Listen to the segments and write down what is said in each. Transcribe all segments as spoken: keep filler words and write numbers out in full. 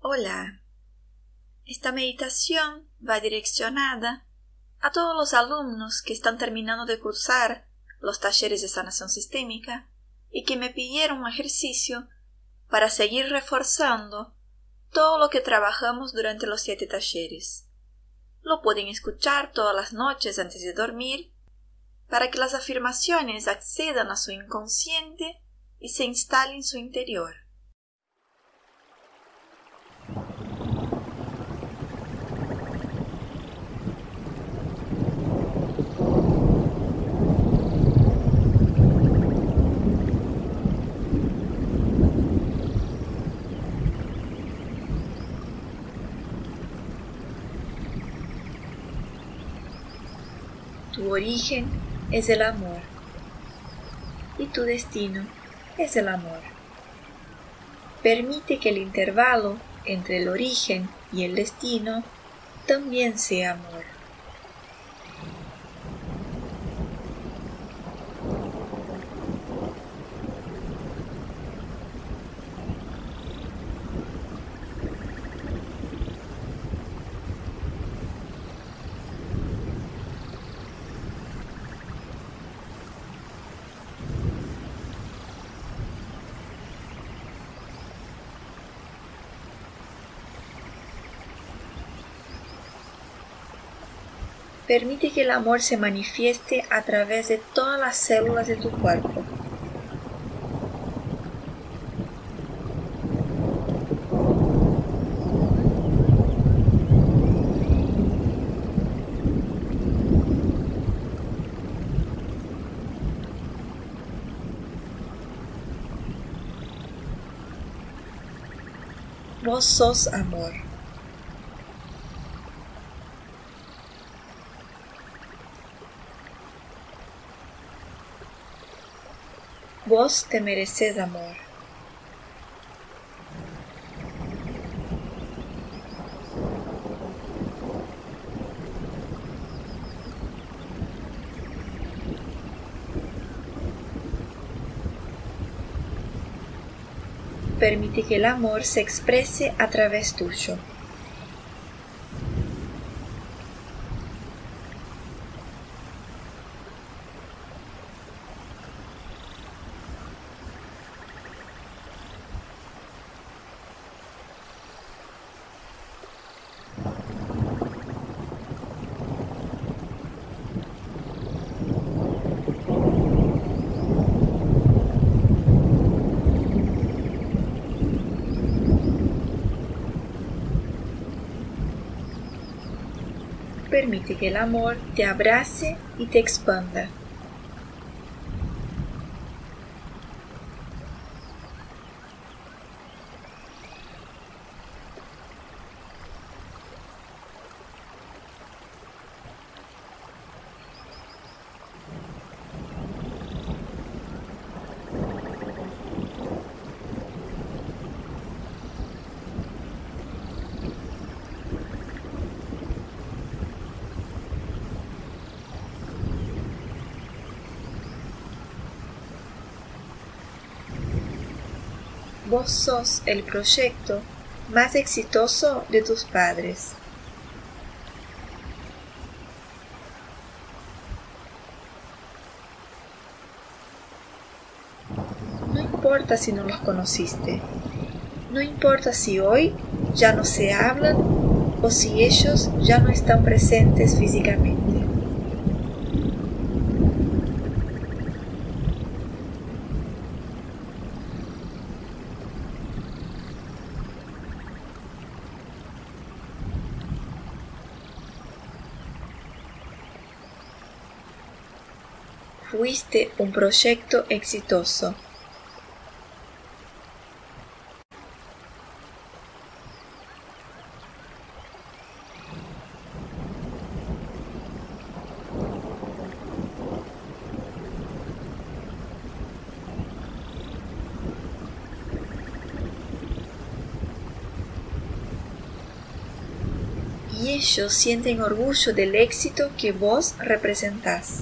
Hola, esta meditación va direccionada a todos los alumnos que están terminando de cursar los talleres de sanación sistémica y que me pidieron un ejercicio para seguir reforzando todo lo que trabajamos durante los siete talleres. Lo pueden escuchar todas las noches antes de dormir para que las afirmaciones accedan a su inconsciente y se instalen en su interior. Tu origen es el amor y tu destino es el amor. Permite que el intervalo entre el origen y el destino también sea amor. Permite que el amor se manifieste a través de todas las células de tu cuerpo. Vos sos amor. Vos te mereces amor. Permite que el amor se exprese a través tuyo. Permite que el amor te abrace y te expanda. Vos sos el proyecto más exitoso de tus padres. No importa si no los conociste. No importa si hoy ya no se hablan o si ellos ya no están presentes físicamente. Fuiste un proyecto exitoso. Y ellos sienten orgullo del éxito que vos representás.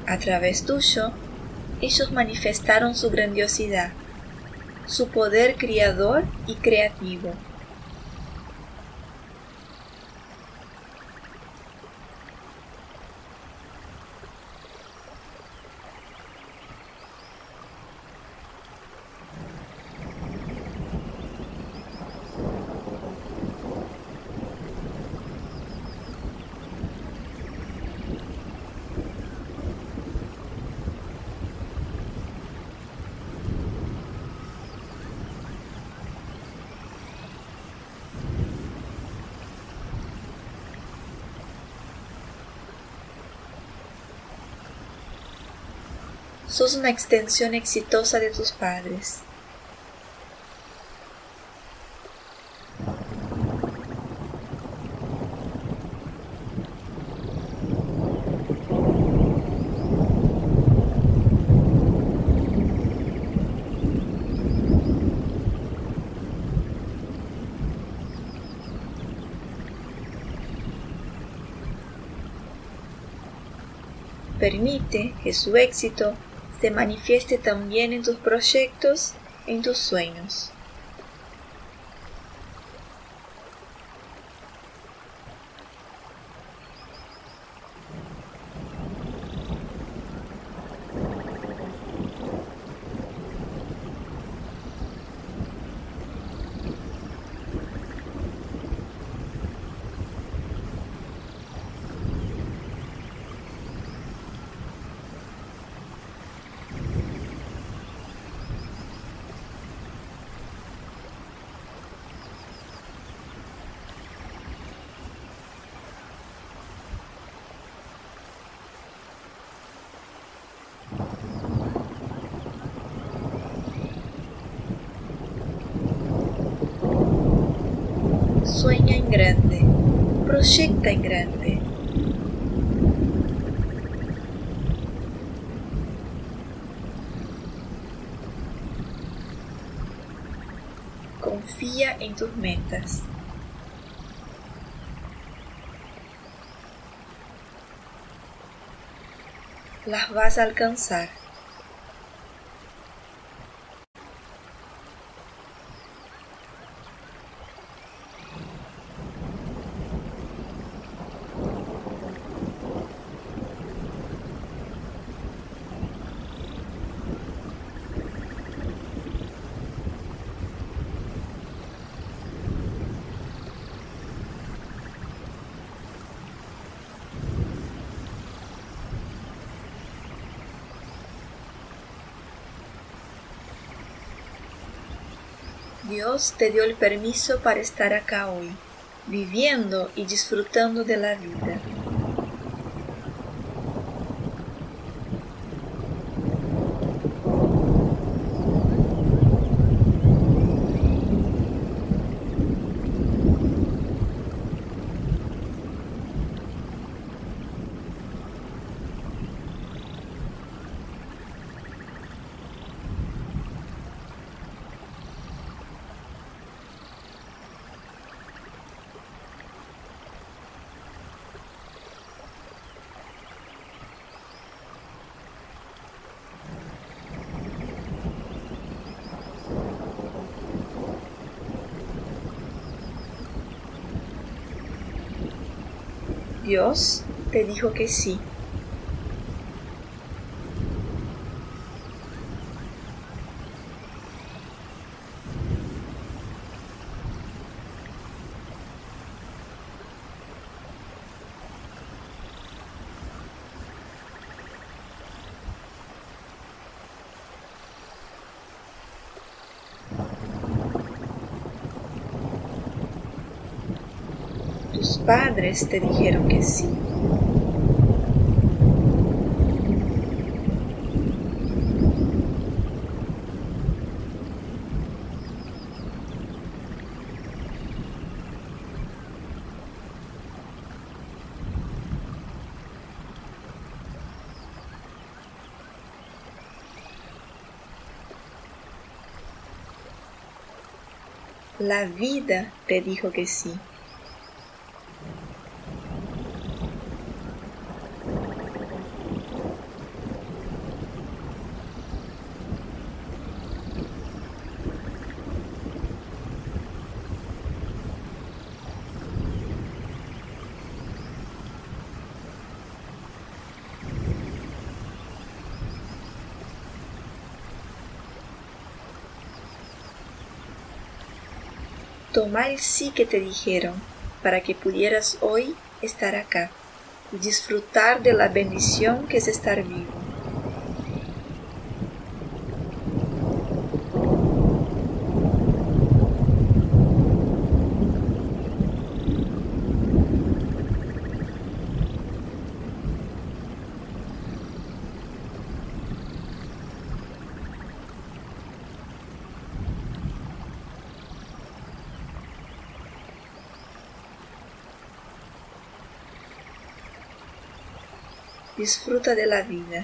A través tuyo, ellos manifestaron su grandiosidad, su poder creador y creativo. Sos una extensión exitosa de tus padres. Permite que su éxito se manifieste también en tus proyectos, en tus sueños. Sueña en grande, proyecta en grande. Confía en tus metas. Las vas a alcanzar. Dios te dio el permiso para estar acá hoy, viviendo y disfrutando de la vida. Dios te dijo que sí. Tus padres te dijeron que sí. La vida te dijo que sí. Toma el sí que te dijeron para que pudieras hoy estar acá y disfrutar de la bendición que es estar vivo. Disfruta de la vida.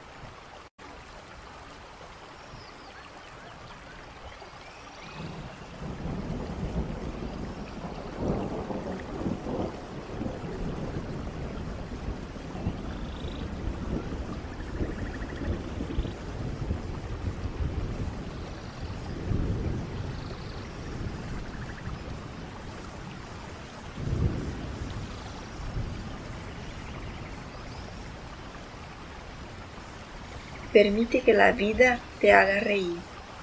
Permite que la vida te haga reír.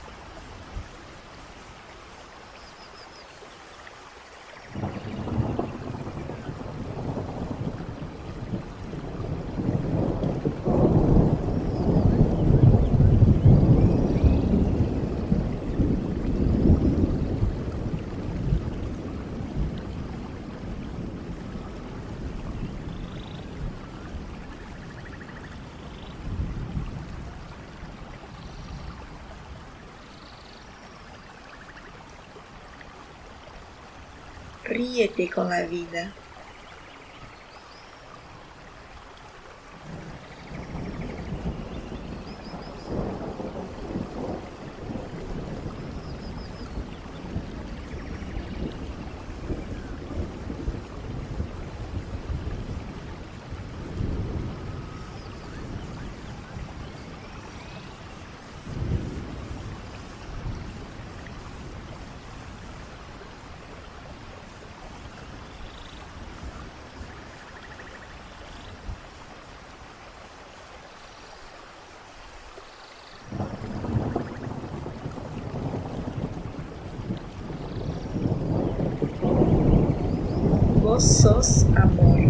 Ríete con la vida. Vos sos amor.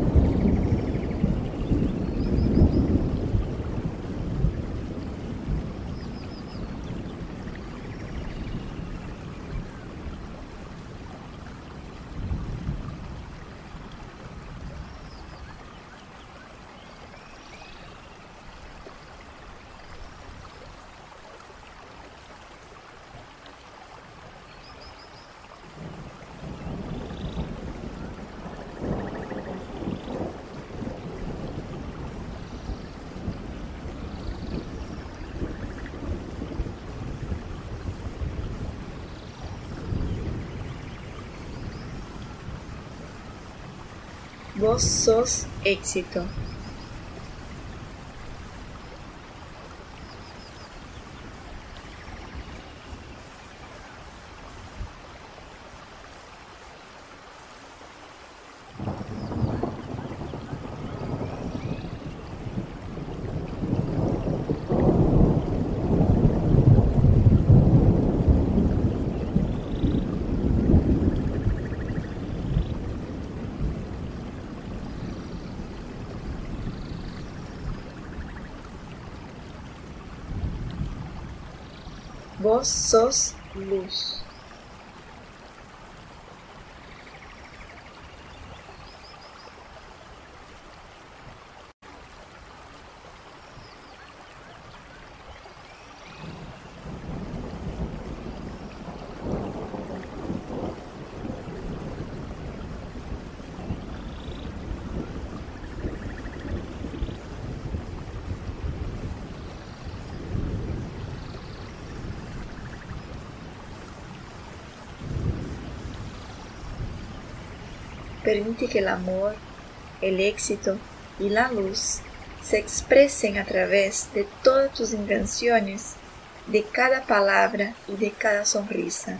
Vos sos éxito. Vos sos luz. Permite que el amor, el éxito y la luz se expresen a través de todas tus intenciones, de cada palabra y de cada sonrisa.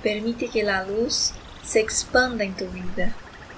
permite que la luz se expanda en tu vida.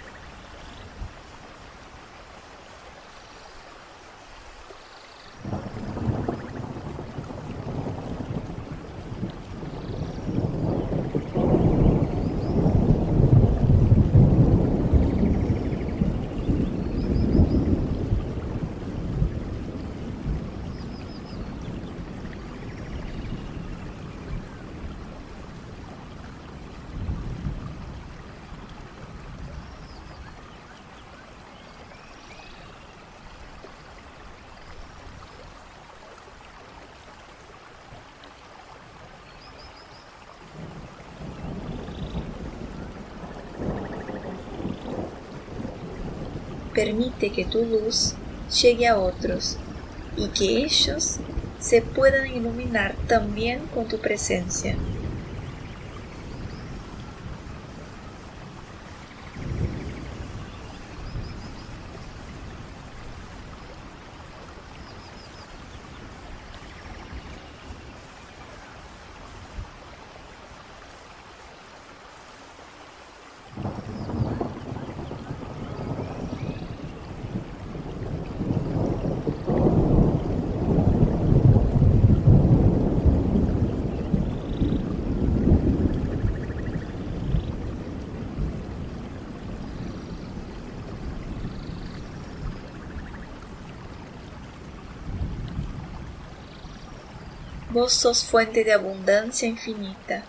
Permite que tu luz llegue a otros y que ellos se puedan iluminar también con tu presencia. Vos sos fuente de abundancia infinita.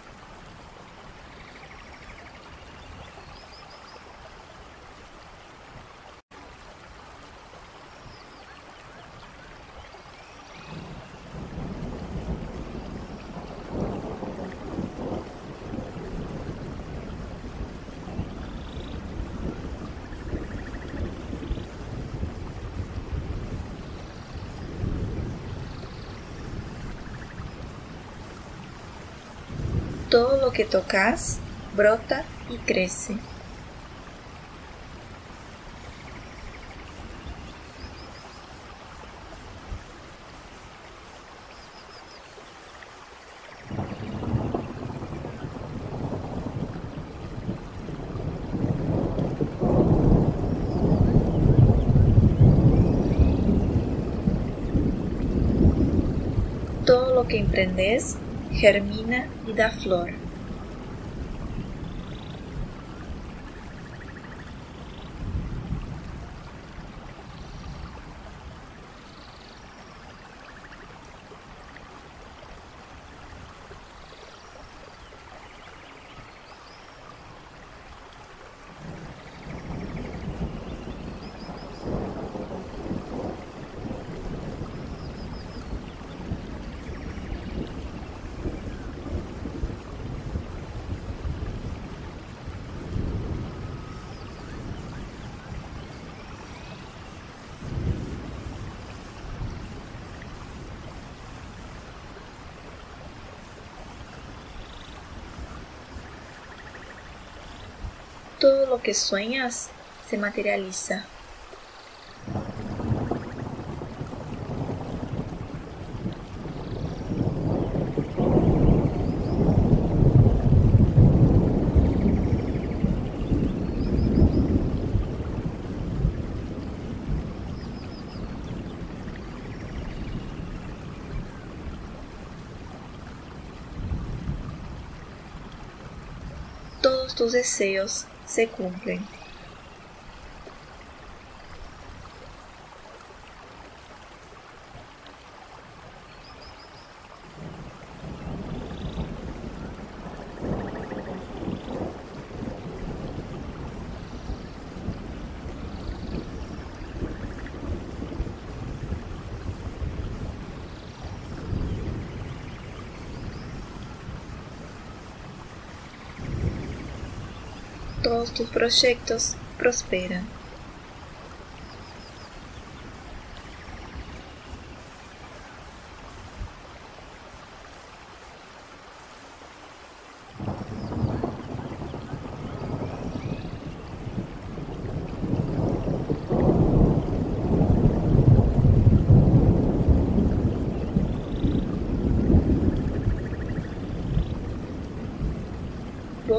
Todo lo que tocas brota y crece. Todo lo que emprendes germina y da flor. Todo lo que sueñas se materializa. Todos tus deseos se cumplen. Todos tus proyectos prosperan.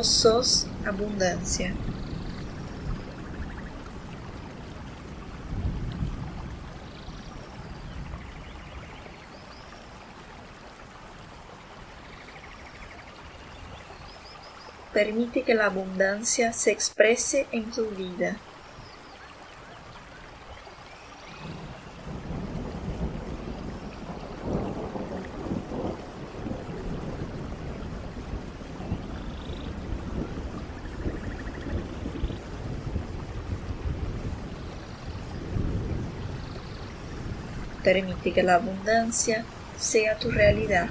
vos sos abundancia. Permite que la abundancia se exprese en tu vida. Permite que la abundancia sea tu realidad.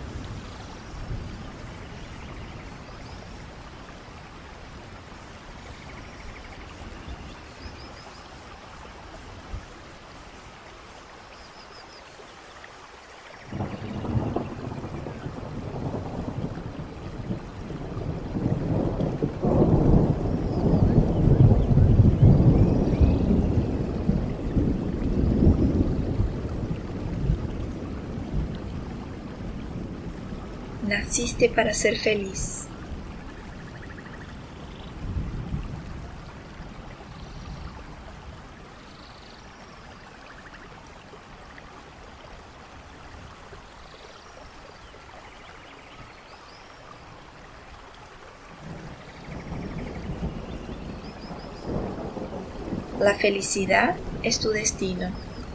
Naciste para ser feliz. La felicidad es tu destino.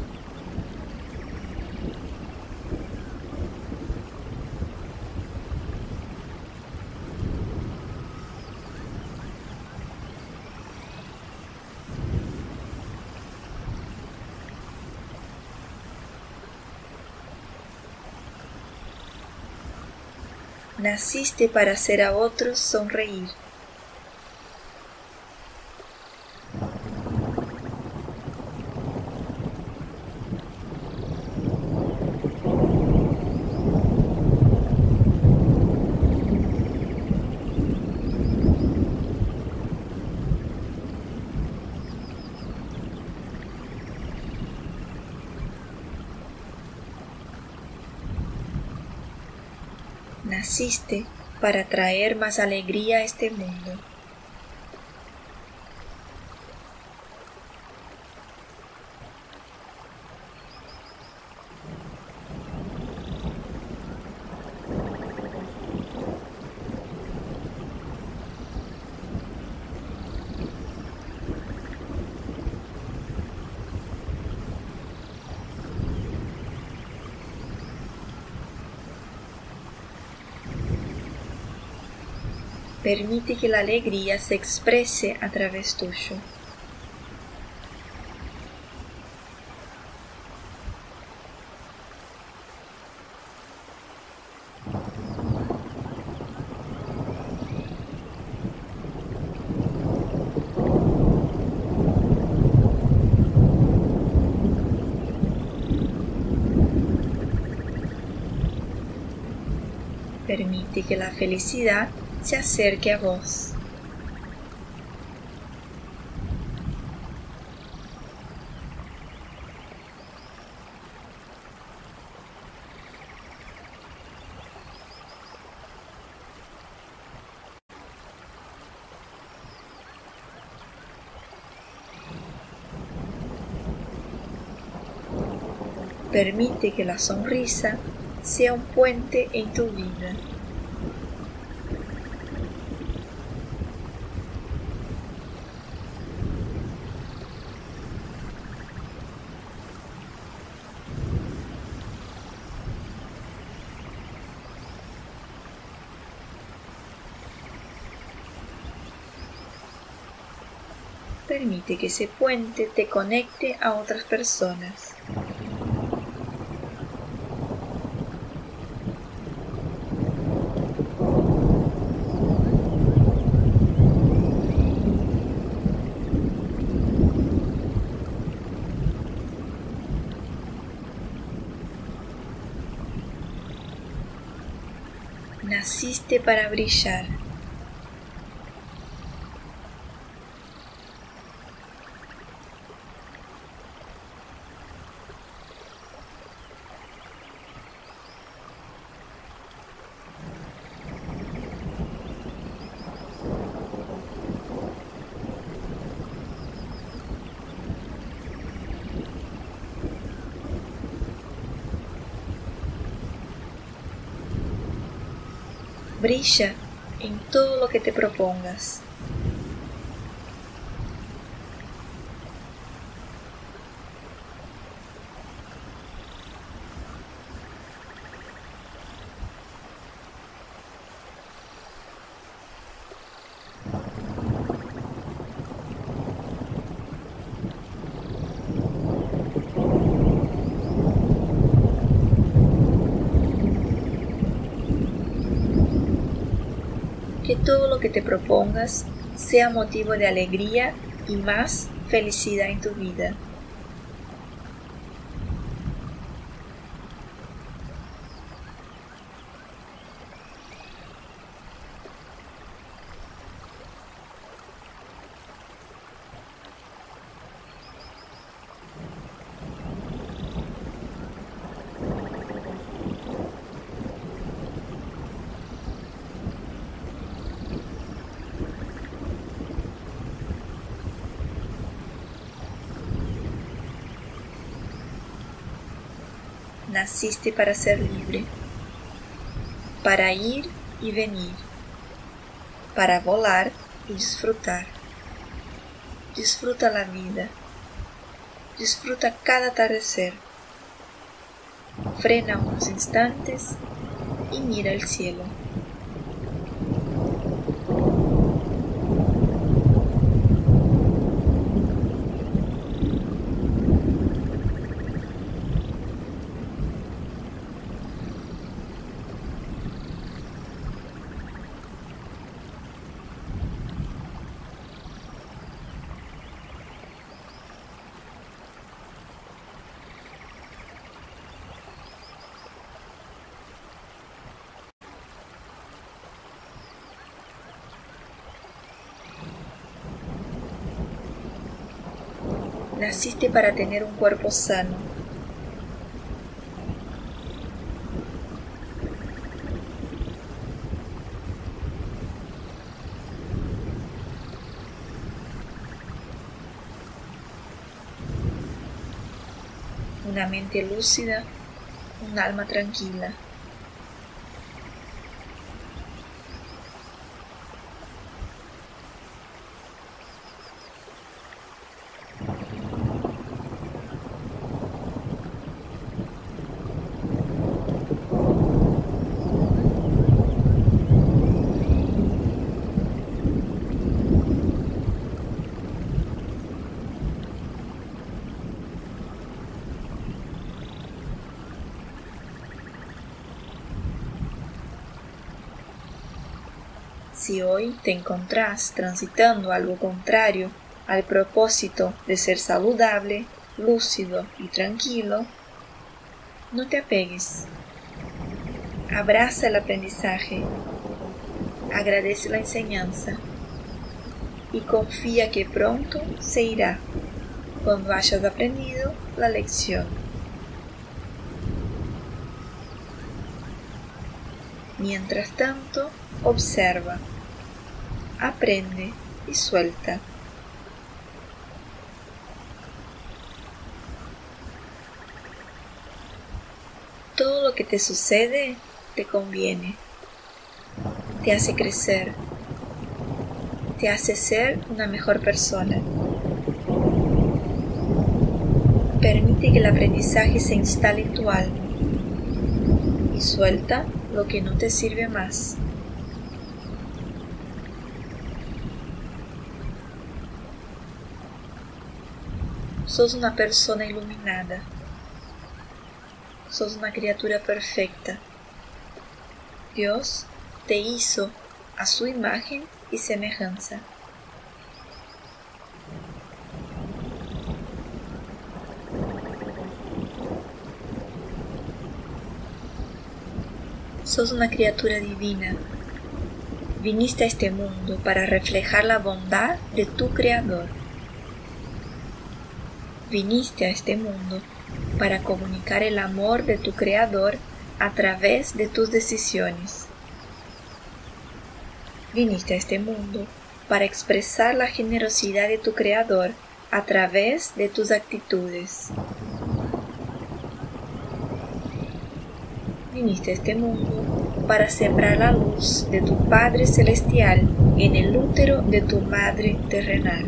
Naciste para hacer a otros sonreír. Naciste para traer más alegría a este mundo. Permite que la alegría se exprese a través tuyo. Permite que la felicidad se acerque a vos. Permite que la sonrisa sea un puente en tu vida. Permite que ese puente te conecte a otras personas. Naciste para brillar. Brilla en todo lo que te propongas. Que todo lo que te propongas sea motivo de alegría y más felicidad en tu vida. Naciste para ser libre, para ir y venir, para volar y disfrutar. Disfruta la vida, disfruta cada atardecer. Frena unos instantes y mira el cielo. Naciste para tener un cuerpo sano. Una mente lúcida, un alma tranquila. Si hoy te encontrás transitando algo contrario al propósito de ser saludable, lúcido y tranquilo, no te apegues. Abraza el aprendizaje, agradece la enseñanza y confía que pronto se irá cuando hayas aprendido la lección. Mientras tanto, observa, aprende y suelta. Todo lo que te sucede te conviene, te hace crecer, te hace ser una mejor persona. Permite que el aprendizaje se instale en tu alma y suelta lo que no te sirve más. Sos una persona iluminada. Sos una criatura perfecta. Dios te hizo a su imagen y semejanza. Sos una criatura divina. Viniste a este mundo para reflejar la bondad de tu Creador. Viniste a este mundo para comunicar el amor de tu Creador a través de tus decisiones. Viniste a este mundo para expresar la generosidad de tu Creador a través de tus actitudes. viniste a este mundo para sembrar la luz de tu Padre Celestial en el útero de tu Madre terrenal.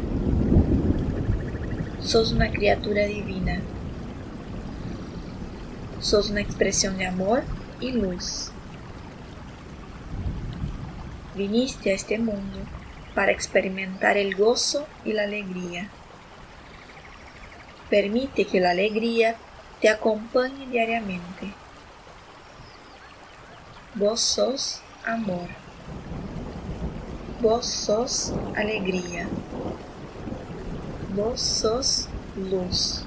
Sos una criatura divina. Sos una expresión de amor y luz. Viniste a este mundo para experimentar el gozo y la alegría. Permite que la alegría te acompañe diariamente. Vos sos amor. Vos sos alegría. Vos sos luz.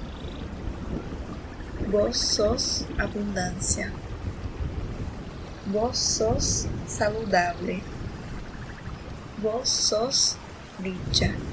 Vos sos abundancia. Vos sos saludable. Vos sos dicha.